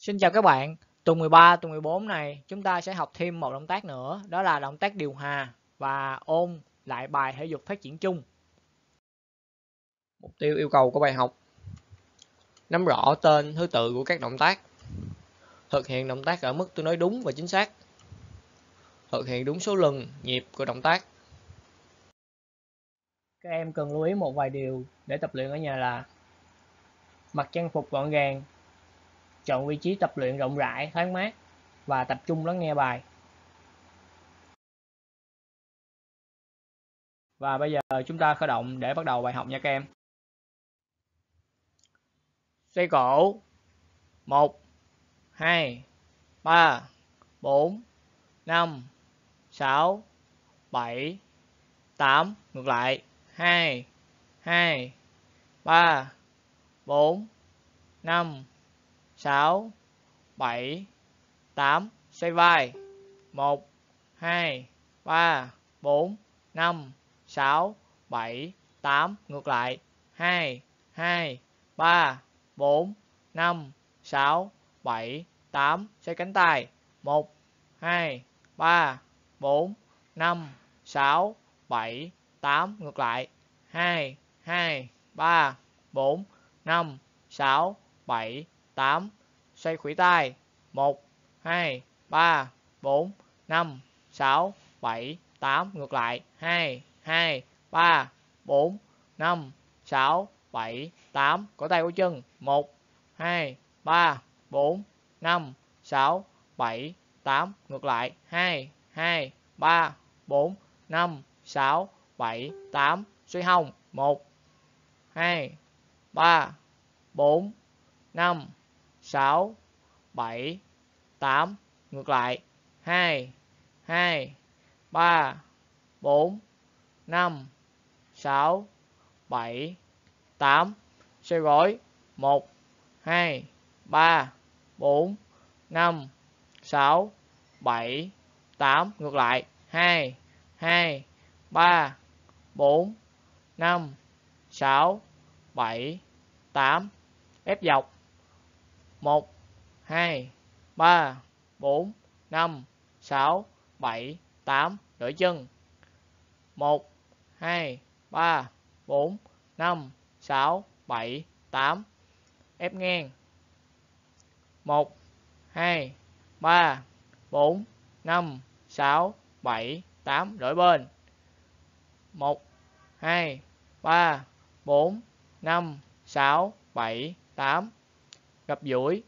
Xin chào các bạn, tuần 13, tuần 14 này chúng ta sẽ học thêm một động tác nữa, đó là động tác điều hòa và ôn lại bài thể dục phát triển chung. Mục tiêu yêu cầu của bài học: nắm rõ tên, thứ tự của các động tác, thực hiện động tác ở mức tương đối đúng và chính xác, thực hiện đúng số lần, nhịp của động tác. Các em cần lưu ý một vài điều để tập luyện ở nhà là mặc trang phục gọn gàng, chọn vị trí tập luyện rộng rãi, thoáng mát và tập trung lắng nghe bài. Và bây giờ chúng ta khởi động để bắt đầu bài học nha các em. Xoay cổ 1, 2, 3, 4, 5, 6, 7, 8, ngược lại 2, 2, 3, 4, 5, 6, 7, 8, xoay vai 1, 2, 3, 4, 5, 6, 7, 8, ngược lại 2, 2, 3, 4, 5, 6, 7, 8, xoay cánh tay 1, 2, 3, 4, 5, 6, 7, 8, ngược lại 2, 2, 3, 4, 5, 6, 7, 8, xoay khuỷu tay 1, 2, 3, 4, 5, 6, 7, 8, ngược lại 2, 2, 3, 4, 5, 6, 7, 8, cổ tay cổ chân 1, 2, 3, 4, 5, 6, 7, 8, ngược lại 2, 2, 3, 4, 5, 6, 7, 8, xoay hông 1, 2, 3, 4, 5, 6, 7, 8, ngược lại 2, 2, 3, 4, 5, 6, 7, 8, xoay gối 1, 2, 3, 4, 5, 6, 7, 8, ngược lại 2, 2, 3, 4, 5, 6, 7, 8, ép dọc 1, 2, 3, 4, 5, 6, 7, 8, đổi chân 1, 2, 3, 4, 5, 6, 7, 8, ép ngang 1, 2, 3, 4, 5, 6, 7, 8, đổi bên 1, 2, 3, 4, 5, 6, 7, 8, gập duỗi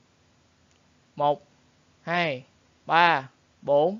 1, 2, 3, 4,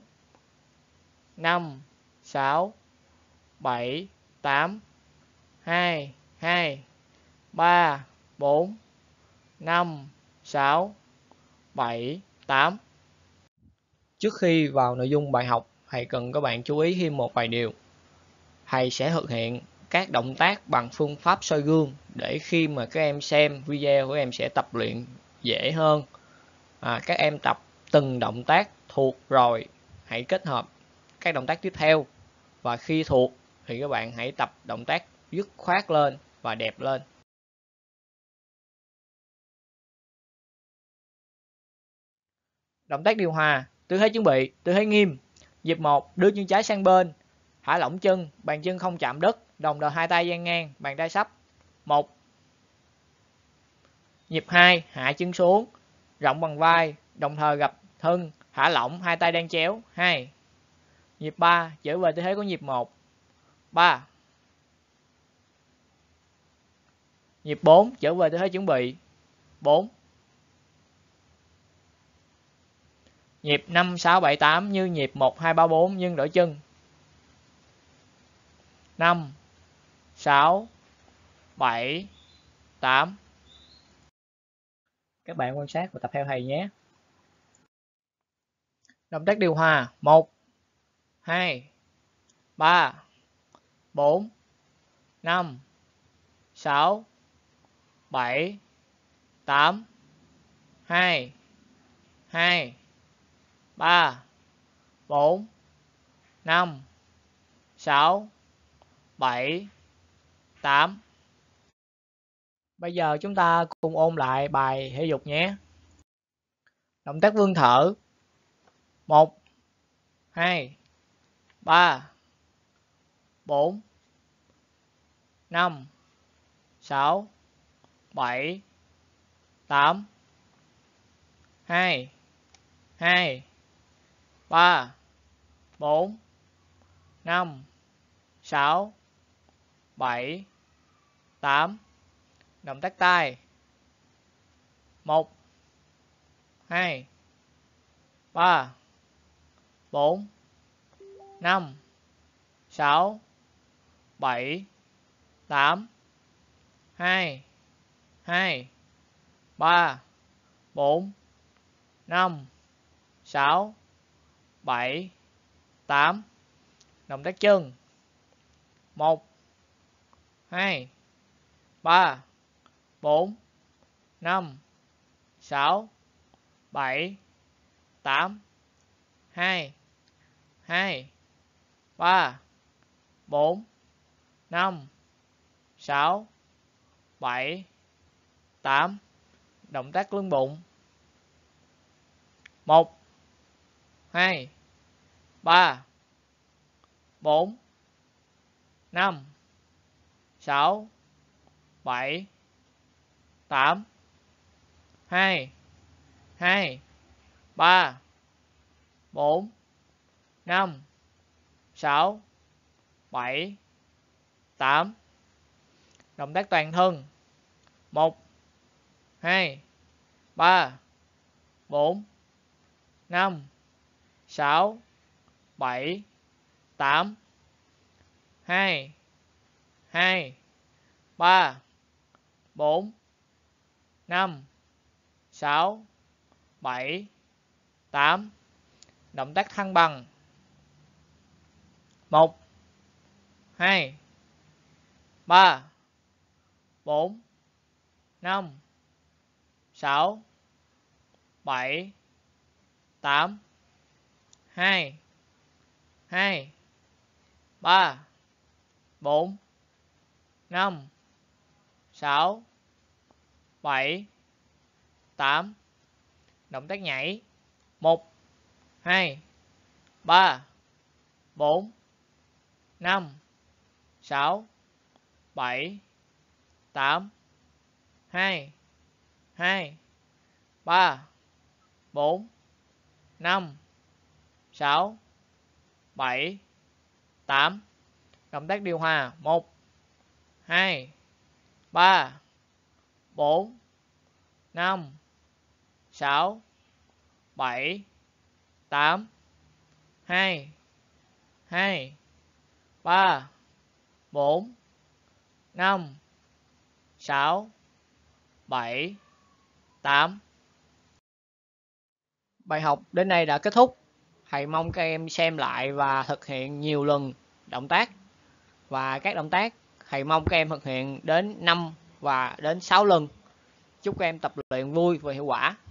5, 6, 7, 8, 2, 2, 3, 4, 5, 6, 7, 8. Trước khi vào nội dung bài học, thầy cần các bạn chú ý thêm một vài điều. Thầy sẽ thực hiện các động tác bằng phương pháp soi gương để khi mà các em xem video của em sẽ tập luyện dễ hơn. Các em tập từng động tác thuộc rồi, hãy kết hợp các động tác tiếp theo. Và khi thuộc thì các bạn hãy tập động tác dứt khoát lên và đẹp lên. Động tác điều hòa, tư thế chuẩn bị, tư thế nghiêm. Nhịp 1, đưa chân trái sang bên, thả lỏng chân, bàn chân không chạm đất, đồng thời hai tay dang ngang, bàn tay sấp. 1. Nhịp 2, hạ chân xuống, rộng bằng vai, đồng thời gập thân, thả lỏng, hai tay đang chéo. 2. Nhịp 3, trở về tư thế của nhịp 1. 3. Nhịp 4, trở về tư thế chuẩn bị. 4. Nhịp 5, 6, 7, 8 như nhịp 1, 2, 3, 4 nhưng đổi chân. 5, 6, 7, 8. Các bạn quan sát và tập theo thầy nhé. Động tác điều hòa 1, 2, 3, 4, 5, 6, 7, 8, 2, 2, 3, 4, 5, 6, 7, 8. Bây giờ chúng ta cùng ôn lại bài thể dục nhé. Động tác vươn thở. 1, 2, 3, 4, 5, 6, 7, 8, 2, 2, 3, 4, 5, 6, 7, 8. Động tác tay. 1, 2, 3, 4, 5, 6, 7, 8, 2, 2, 3, 4, 5, 6, 7, 8. Động tác chân. 1, 2, 3, 4, 5, 6, 7, 8, 2, 2, 3, 4, 5, 6, 7, 8. Động tác lưng bụng. 1, 2, 3, 4, 5, 6, 7, 8, 2, 2, 3, 4, 5, 6, 7, 8. Động tác toàn thân. 1, 2, 3, 4, 5, 6, 7, 8, 2, 2, 3, 4, 5, 6, 7, 8. Động tác thăng bằng. 1, 2, 3, 4, 5, 6, 7, 8, 2, 2, 3, 4, 5, 6, 7, 8. Động tác nhảy. 1, 2, 3, 4, 5, 6, 7, 8, 2, 2, 3, 4, 5, 6, 7, 8. Động tác điều hòa. 1, 2, 3, 4, 5, 6, 7, 8, 2, 2, 3, 4, 5, 6, 7, 8. Bài học đến đây đã kết thúc. Thầy mong các em xem lại và thực hiện nhiều lần động tác. Và các động tác thầy mong các em thực hiện đến 5 và đến 6 lần. Chúc các em tập luyện vui và hiệu quả.